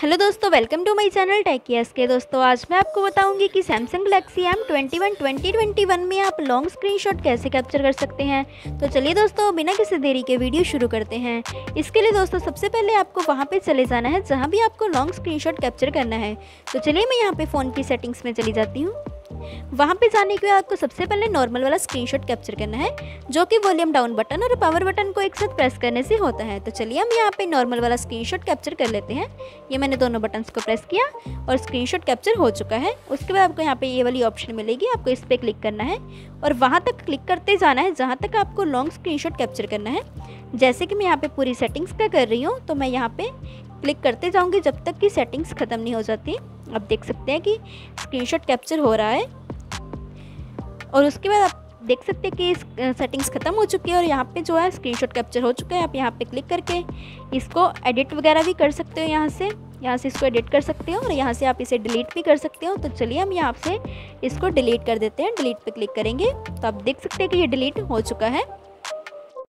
Hello दोस्तों, welcome to my channel टेकियास के। दोस्तों आज मैं आपको बताऊंगी कि सैमसंग गैलेक्सी M21 2021 में आप लॉन्ग स्क्रीनशॉट कैसे कैप्चर कर सकते हैं। तो चलिए दोस्तों, बिना किसी देरी के वीडियो शुरू करते हैं। इसके लिए दोस्तों सबसे पहले आपको वहां पे चले जाना है जहां भी आपको लॉन्ग स्क्रीनशॉट कैप्चर करना है। तो चलिए मैं यहाँ पे फ़ोन की सेटिंग्स में चली जाती हूँ। वहाँ पे जाने के बाद आपको सबसे पहले नॉर्मल वाला स्क्रीनशॉट कैप्चर करना है, जो कि वॉल्यूम डाउन बटन और पावर बटन को एक साथ प्रेस करने से होता है। तो चलिए हम यहाँ पे नॉर्मल वाला स्क्रीनशॉट कैप्चर कर लेते हैं। ये मैंने दोनों बटन्स को प्रेस किया और स्क्रीनशॉट कैप्चर हो चुका है। उसके बाद आपको यहाँ पे ये वाली ऑप्शन मिलेगी, आपको इस पर क्लिक करना है और वहाँ तक क्लिक करते जाना है जहाँ तक आपको लॉन्ग स्क्रीनशॉट कैप्चर करना है। जैसे कि मैं यहाँ पे पूरी सेटिंग्स का कर रही हूँ, तो मैं यहाँ पे क्लिक करते जाऊँगी जब तक कि सेटिंग्स ख़त्म नहीं हो जाती। आप देख सकते हैं कि स्क्रीनशॉट कैप्चर हो रहा है और उसके बाद आप देख सकते हैं कि सेटिंग्स ख़त्म हो चुकी है और यहाँ पे जो है स्क्रीनशॉट कैप्चर हो चुका है। आप यहाँ पे क्लिक करके इसको एडिट वगैरह भी कर सकते हो, यहाँ से इसको एडिट कर सकते हो और यहाँ से आप इसे डिलीट भी कर सकते हो। तो चलिए हम यहाँ से इसको डिलीट कर देते हैं। डिलीट पे क्लिक करेंगे तो आप देख सकते हैं कि ये डिलीट हो चुका है।